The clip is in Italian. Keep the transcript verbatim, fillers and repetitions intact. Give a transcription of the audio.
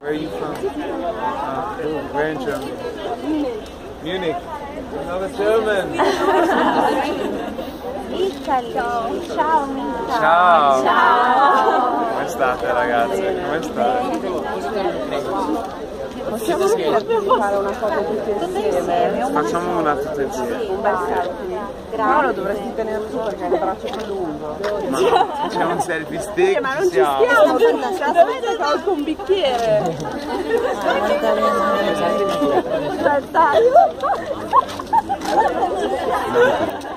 Where are you from? Uh, where in Germany? Munich. Munich. Another German. Italy. Ciao. Ciao. Ciao. Ciao. Come state ragazze? Come state? Possiamo fare una foto tutti insieme? Facciamo una tutte insieme. Un bel selfie. Però lo dovresti tenere su perché hai il braccio più lungo. Ma c'è un selfie stick, Ma non ci siamo. stiamo, dovete tolto un bicchiere. Saltario.